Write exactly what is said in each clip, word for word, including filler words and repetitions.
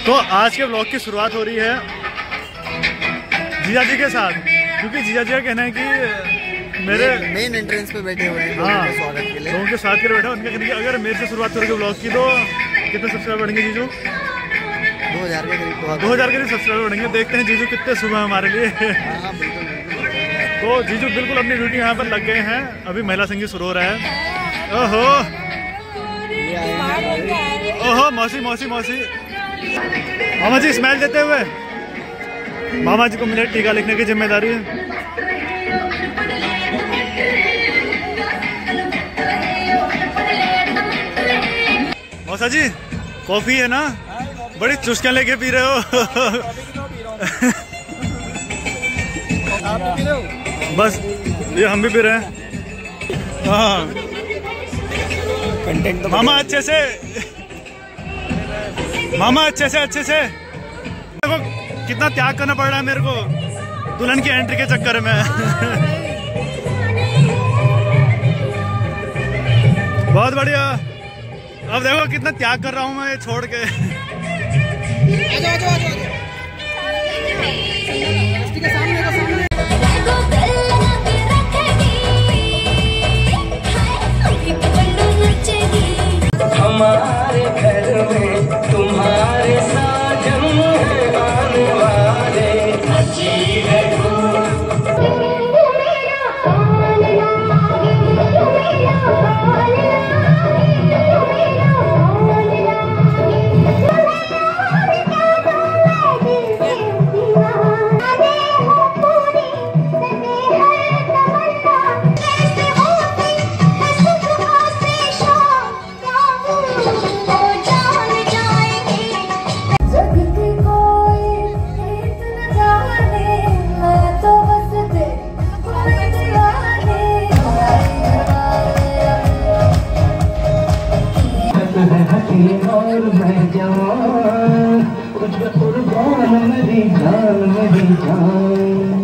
तो आज के ब्लॉग की शुरुआत हो रही है जिया जी के साथ, क्योंकि जिया जी का कहना है कि मेरे मेन एंट्रेंस पे बैठे हुए हैं हाँ, स्वागत के लिए, लोगों के साथ के लिए बैठा। उनका कहना है कि अगर मेरे से शुरुआत करोगे ब्लॉग की तो कितने सब्सक्राइबर बढ़ेंगे जीजू? दो हजार के करीब दो हजार के लिए सब्सक्राइबर बढ़ेंगे। देखते हैं जीजू कितने सुबह हमारे लिए। हाँ बिल्कुल बिल्कुल। तो जीजू बिल्कुल अपनी ड्यूटी यहाँ पर लग गए हैं। अभी महिला संगीत शुरू हो रहा है। ओहो ओहो मौसी मौसी मौसी मामा जी स्माइल देते हुए। मामा जी को मिले टीका लिखने की जिम्मेदारी है। मौसा जी कॉफी है ना, बड़ी चुस्कियां लेके पी रहे हो। आप भी पी रहे हो? बस ये हम भी पी रहे हैं। हाँ कंटेंट तो मामा अच्छे से, मामा अच्छे से अच्छे से। देखो कितना त्याग करना पड़ रहा है मेरे को दुल्हन की एंट्री के चक्कर में। बहुत बढ़िया। अब देखो कितना त्याग कर रहा हूँ मैं छोड़ के। आजा, आजा, आजा, आजा। हमारे घर में तुम्हारे साजन है आने वाले। और मैं जवान तुझे कुर्बान मेरी जान मेरी जान।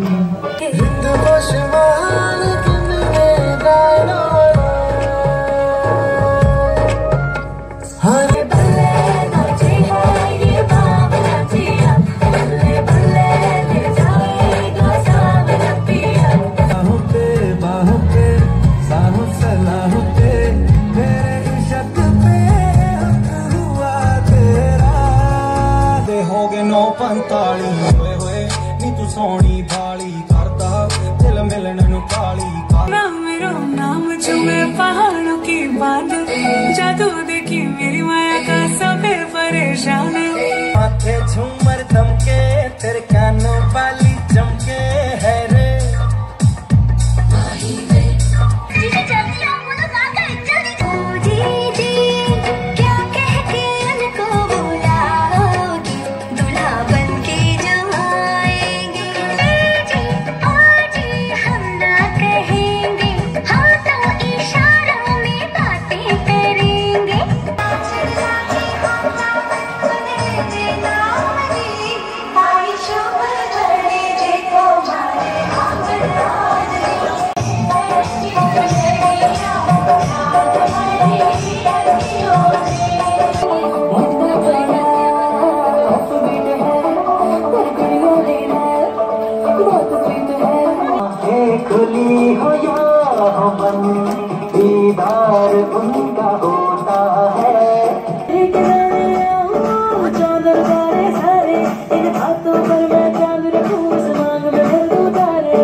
पंताली होए होए नी तू सोनी भाली करदा दिल मिलन नु काली का मेरा नाम जो मैं पहाड़ों की बात जादू देखी मेरी माया का सब परेशान। माथे झूमर दमके तेरे कानों वाली चमके है रे। खुली हो या हो बन दीदार उनका होता है। चादर सारे सारे इन हाथों पर मैं चांद रखूं आसमान में भर दूं तारे।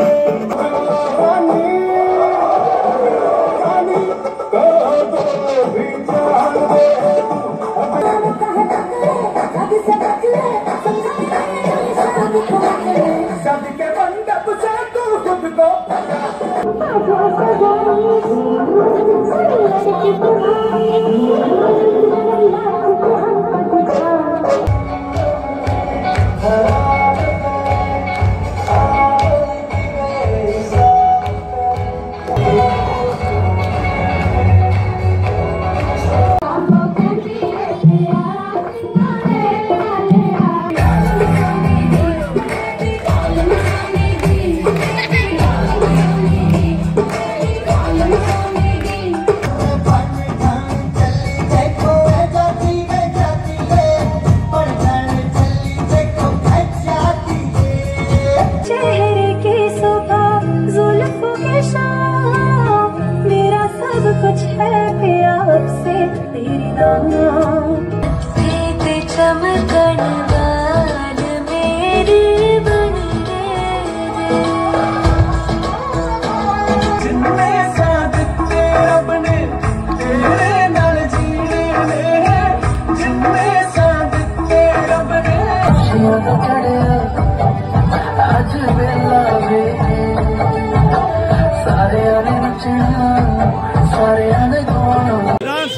Oh चमकन बाल मेरी बन रे जिन्ने साथ ते रब ने तेरे नाल जीने ने जिन्ने साथ ते रब ने खुशियां दा चढ़िया अज वेला वे सारे आने नचना सारे आने गाना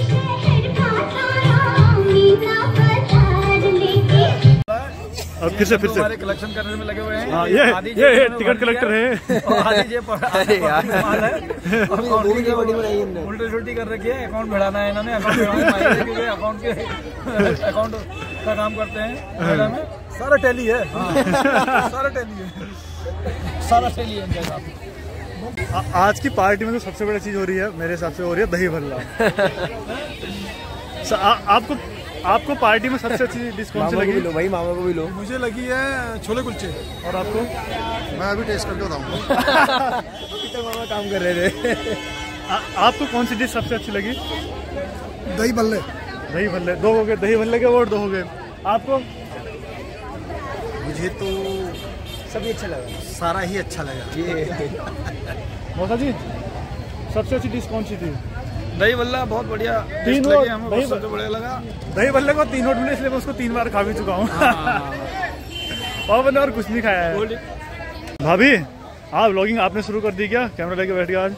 अब फिर से फिर से हमारे कलेक्शन करने में लगे हुए हैं। हाँ, ये ये ये टिकट कलेक्टर है। उल्टी सुल्टी कर रखी है, अकाउंट बढ़ाना है इन्होंने, अकाउंट अकाउंट के अकाउंट का काम करते हैं में सारा टैली है। सारा टैली है सारा टैली है इनके साथ। आ, आज की पार्टी में तो सबसे बड़ी चीज हो रही है मेरे हिसाब से, हो रही है दही भल्ला। आ, आपको आपको पार्टी में सबसे अच्छी डिश कौन सी लगी? लो भाई, मामा को भी लो। मुझे लगी है छोले कुलचे। और आपको? मैं अभी टेस्ट करके बताऊंगा। तो मामा काम कर रहे थे। आ, आपको कौन सी डिश सबसे अच्छी लगी? दही भल्ले। दही भल्ले दो हो गए, दही भल्ले के वोट दो हो गए। आपको? मुझे तो सभी अच्छा लगा, सारा ही अच्छा लगा। ये मौसा जी सबसे अच्छी डिश कौन सी थी? दही भल्ला बहुत बढ़िया, तीन लगी हमें, दही सबसे बढ़िया लगा। दही भल्ले को तीन नोट मिले, इसलिए मैं उसको तीन बार खा भी चुका हूँ। और मैंने और कुछ नहीं खाया है। भाभी आप व्लॉगिंग आपने शुरू कर दी क्या? कैमरा लेके बैठ गया आज।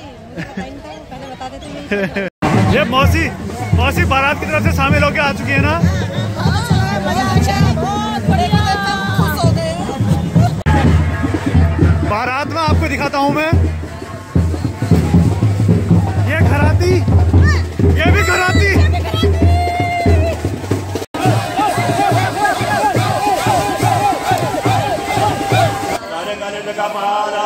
ये मौसी मौसी बारात की तरफ से शामिल होके आ चुकी है ना। बारात में आपको दिखाता हूँ मैं, ये घराती, ये भी घराती। काले काले का पारा